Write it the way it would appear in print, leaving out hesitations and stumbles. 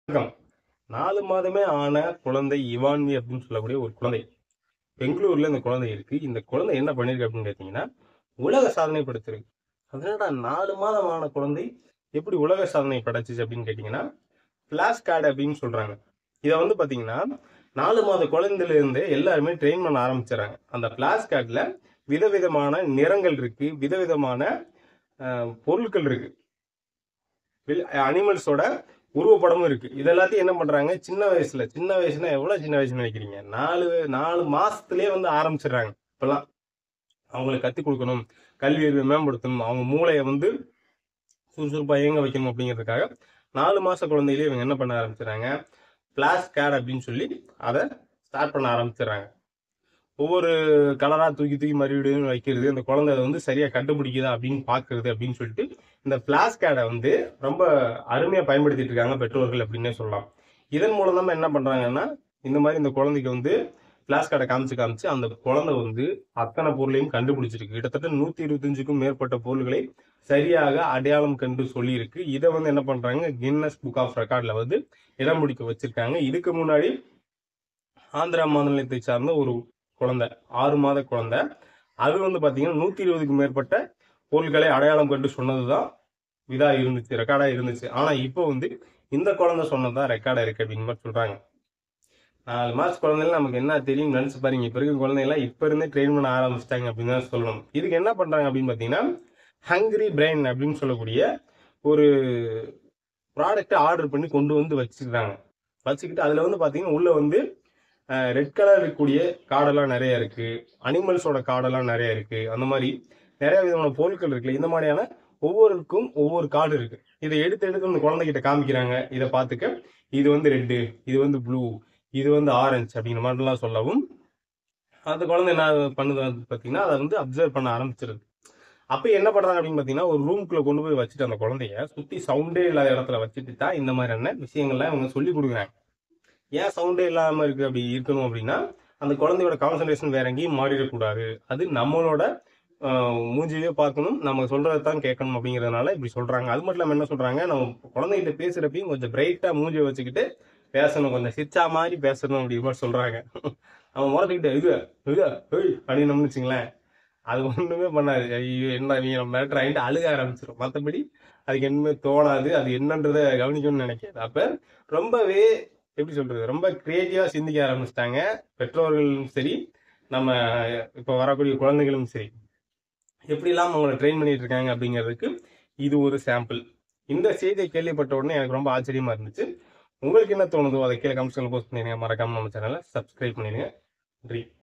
வணக்கம். 4 மாதமே ஆன குழந்தை இவான்வி அப்படின்னு சொல்லக்கூடிய ஒரு குழந்தை. பெங்களூர்ல இந்த குழந்தை இருக்கு. இந்த குழந்தை என்ன பண்ணிருக்கு அப்படின்னு கேட்டீங்கன்னா, உலக சாதனை படைச்சிருக்கு. அது என்னடா 4 மாதம் ஆன குழந்தை எப்படி உலக சாதனை படைச்சுச்சு அப்படின்னு கேட்டீங்கன்னா, ஃபிளாஷ் கார்டு அப்படின்னு சொல்றாங்க. இத வந்து பாத்தீங்கன்னா, 4 மாத குழந்தையில இருந்தே எல்லாருமே ட்ரெயின் பண்ண ஆரம்பிச்சுறாங்க. அந்த ஃபிளாஷ் கார்டுல விதவிதமான நிறங்கள் இருக்கு. விதவிதமான பொருட்கள் இருக்கு. அனிமல்ஸோட உருவப்படமும் இருக்கு. இது எல்லாத்தையும் என்ன பண்றாங்க, சின்ன வயசுனா எவ்வளவு சின்ன வயசுன்னு நினைக்கிறீங்க? 4 மாசத்திலேயே வந்து ஆரம்பிச்சிடுறாங்க. இப்பெல்லாம் அவங்களுக்கு கத்துக் கொடுக்கணும், கல்வி அறிவை மேம்படுத்தணும், அவங்க மூளையை வந்து சுறுசுறுப்பா இயங்க வைக்கணும் அப்படிங்கிறதுக்காக 4 மாச குழந்தையிலேயே இவங்க என்ன பண்ண ஆரம்பிச்சிடறாங்க, பிளாஷ் கார்டு அப்படின்னு சொல்லி அதை ஸ்டார்ட் பண்ண ஆரம்பிச்சிடறாங்க. ஒவ்வொரு கலரா தூக்கி தூக்கி மறுபடியும் வைக்கிறது, அந்த குழந்தை அதை வந்து சரியா கண்டுபிடிக்குதா அப்படின்னு பாக்குறது அப்படின்னு சொல்லிட்டு இந்த பிளாஷ் கார்டை வந்து ரொம்ப அருமையா பயன்படுத்திட்டு இருக்காங்க பெற்றோர்கள் அப்படின்னே சொல்லலாம். இதன் மூலம் தான் என்ன பண்றாங்கன்னா, இந்த மாதிரி இந்த குழந்தைக்கு வந்து பிளாஷ் கார்டை காமிச்சு அந்த குழந்தை வந்து அத்தனை பொருளையும் கண்டுபிடிச்சிருக்கு. கிட்டத்தட்ட 125க்கும் மேற்பட்ட பொருள்களை சரியாக அடையாளம் கண்டு சொல்லியிருக்கு. இதை வந்து என்ன பண்றாங்க, கின்னஸ் புக் ஆஃப் ரெக்கார்ட்ல வந்து இடம் பிடிக்க வச்சிருக்காங்க. இதுக்கு முன்னாடி ஆந்திரா மாநிலத்தை சார்ந்த ஒரு குழந்தை, 6 மாத குழந்தை, அது வந்து பாத்தீங்கன்னா 120க்கும் மேற்பட்ட பொருட்களை அடையாளம் கண்டு சொன்னதுதான் இதா இருந்துச்சு, ரெக்கார்டா இருந்துச்சு. ஆனா இப்போ வந்து இந்த குழந்தை சொன்னதுதான் ரெக்கார்டா இருக்கு அப்படின்னு மாதிரி சொல்றாங்க. 4 மாச குழந்தைல நமக்கு என்ன தெரியும் நினைச்சு பாருங்க. இப்ப இருக்க குழந்தைலாம் இப்ப இருந்தே ட்ரெயின் பண்ண ஆரம்பிச்சிட்டாங்க அப்படின்னு தான் சொல்லணும். இதுக்கு என்ன பண்றாங்க அப்படின்னு பாத்தீங்கன்னா, ஹங்கிரி பிரெயின் அப்படின்னு சொல்லக்கூடிய ஒரு ப்ராடக்ட் ஆர்டர் பண்ணி கொண்டு வந்து வச்சுக்கிட்டு அதுல வந்து பாத்தீங்கன்னா உள்ள வந்து ரெட் கலர் இருக்கக்கூடிய கார்டெல்லாம் நிறைய இருக்கு, அனிமல்ஸோட கார்டெல்லாம் நிறைய இருக்கு, அந்த மாதிரி நிறைய விதமான பொருட்கள் இருக்குல்ல. இந்த மாதிரியான ஒவ்வொருக்கும் ஒவ்வொரு கார்டு இருக்கு. இதை எடுத்து அந்த குழந்தைகிட்ட காமிக்கிறாங்க. இதை பார்த்துக்க, இது வந்து ரெட்டு, இது வந்து ப்ளூ, இது வந்து ஆரஞ்சு அப்படிங்கிற மாதிரிலாம் சொல்லவும் அந்த குழந்தை என்ன பண்ணுது பார்த்தீங்கன்னா, அதை வந்து அப்சர்வ் பண்ண ஆரம்பிச்சிருது. அப்ப என்ன பண்றாங்க அப்படின்னு பாத்தீங்கன்னா, ஒரு ரூம்குள்ள கொண்டு போய் வச்சுட்டு அந்த குழந்தைய சுத்தி சவுண்டே இல்லாத இடத்துல வச்சுட்டு தான் இந்த மாதிரியான விஷயங்கள்லாம் இவங்க சொல்லி கொடுக்குறாங்க. ஏன் சவுண்டே இல்லாம இருக்கு அப்படி இருக்கணும் அப்படின்னா, அந்த குழந்தையோட கான்சன்ட்ரேஷன் வேற எங்கேயும் மாறிடக்கூடாது. அது நம்மளோட மூஞ்சியே பார்க்கணும், நம்ம சொல்றதை தான் கேட்கணும் அப்படிங்கிறதுனால இப்படி சொல்றாங்க. அது மட்டும் இல்லாம என்ன சொல்றாங்க, நம்ம குழந்தைகிட்ட பேசுறப்பையும் கொஞ்சம் பிரைட்டா மூஞ்சியை வச்சுக்கிட்டு பேசணும், கொஞ்சம் சிரிச்சா மாதிரி பேசணும் அப்படி மாதிரி சொல்றாங்க. அவன் முறைக்கிட்ட இது இது அப்படின்னு வச்சுங்களேன், அது ஒண்ணுமே பண்ணாது. ஐயோ என்ன நீங்க மிரட்டுறாங்கிட்டு அழுக ஆரம்பிச்சிடும். மற்றபடி அதுக்கு என்னமே தோணாது, அது என்னன்றதை கவனிக்கணும்னு நினைக்காது. அப்ப ரொம்பவே எப்படி சொல்றது, ரொம்ப கிரியேட்டிவா சிந்திக்க ஆரம்பிச்சிட்டாங்க பெற்றோர்களும் சரி, நம்ம இப்ப வரக்கூடிய குழந்தைகளும் சரி. எப்படி எல்லாம் அவங்களை ட்ரெயின் பண்ணிட்டு இருக்காங்க அப்படிங்கிறதுக்கு இது ஒரு சாம்பிள். இந்த செய்தியை கேள்விப்பட்ட உடனே எனக்கு ரொம்ப ஆச்சரியமா இருந்துச்சு. உங்களுக்கு என்ன தோணுதோ அதை கீழே கமெண்ட்ஸ்ல போஸ்ட் பண்ணிடுங்க. மறக்காம நம்ம சேனலை சப்ஸ்கிரைப் பண்ணிடுங்க. நன்றி.